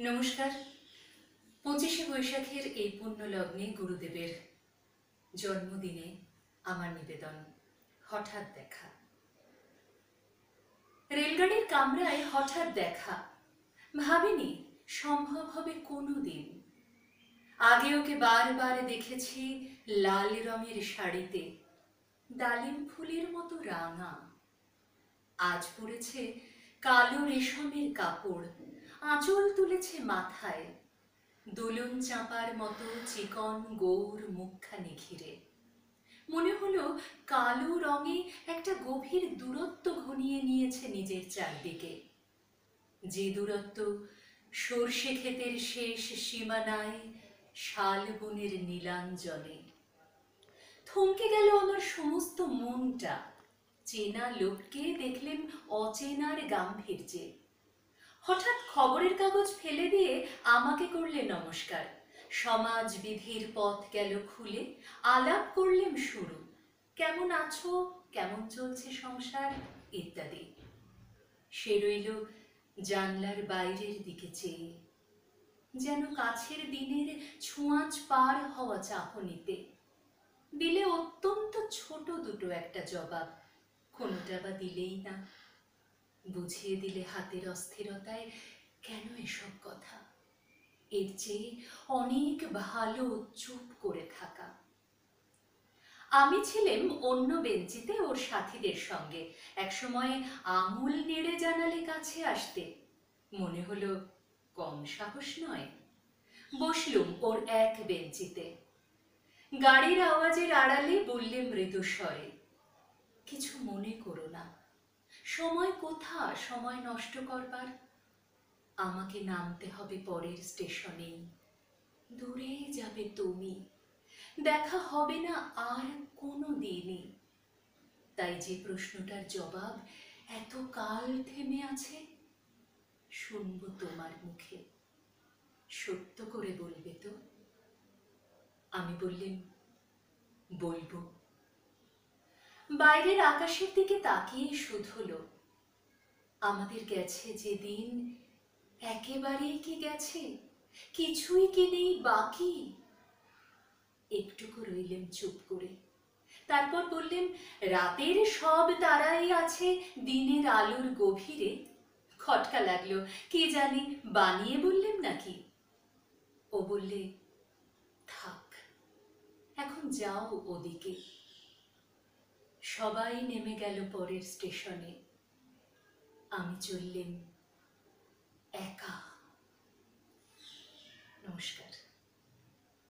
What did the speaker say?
নমস্কার। 25শে বৈশাখের এই পুণ্য লগ্নে গুরুদেবের জন্মদিনে আমার নিবেদন হঠাৎ দেখা। রেলগাড়ির কামরায় হঠাৎ দেখা, ভাবিনি সম্ভব হবে কোনো দিন। আগে ওকে বারবার দেখেছি লাল রঙের শাড়িতে, ডালিম ফুলের মতো রাঙা। আজ পড়েছে কালো রেশমের কাপড়, আঁচল তুলেছে মাথায়, দোলন চাঁপার মতো চিকন গৌর মুখখানি ঘিরে। মনে হলো কালো রঙে একটা গভীর দূরত্ব ঘনিয়ে নিয়েছে নিজের চারদিকে, যে দূরত্ব সর্ষে ক্ষেতের শেষ সীমানায় শালবনের নীলাঞ্জনে। থমকে গেল আমার সমস্ত মনটা, চেনা লোককে দেখলেন অচেনার গাম্ভীর্যে। হঠাৎ খবরের কাগজ ফেলে দিয়ে আমাকে করলে নমস্কার, সমাজ বিধির পথ গেল খুলে, আলাপ করলেন শুরু, কেমন আছো, কেমন চলছে সংসার ইত্যাদি। সে রইল জানলার বাইরের দিকে চেয়ে, যেন কাছের দিনের ছোঁয়াচ পার হওয়া চাহনিতে। দিলে অত্যন্ত ছোট দুটো একটা জবাব, কোনোটা বা দিলেই না। বুঝিয়ে দিলে হাতের অস্থিরতায় কেন এসব কথা, এর চেয়ে অনেক ভালো চুপ করে থাকা। আমি ছিলাম অন্য বেঞ্চিতে ওর সাথীদের সঙ্গে, একসময় আঙুল নেড়ে জানালে কাছে আসতে, মনে হলো কম সাহস নয়। বসলুম ওর এক বেঞ্চিতে। গাড়ির আওয়াজের আড়ালে বললে মৃদু স্বরে, কিছু মনে করো না, সময় কোথা সময় নষ্ট করবার। আমাকে নামতে হবে পরের স্টেশনেই, দূরে যাবে তুমি, দেখা হবে না আর কোনো দিনই। তাই যে প্রশ্নটার জবাব এত কাল থেমে আছে, শুনবো তোমার মুখে, সত্য করে বলবে তো? আমি বললেন, বলবো। বাইরের আকাশের দিকে তাকিয়ে শুধলো, আমাদের গেছে যে দিন একেবারেই কি গেছে, কিছুই কি নেই বাকি। একটুকু রইলেন চুপ করে, তারপর বললেন, রাতের সব তারাই আছে দিনের আলোর গভীরে। খটকা লাগলো, কি জানি বানিয়ে বললেন নাকি। ও বললে, থাক এখন যাও ওদিকে। সবাই নেমে গেল পরের স্টেশনে, আমি চললেন একা। নমস্কার।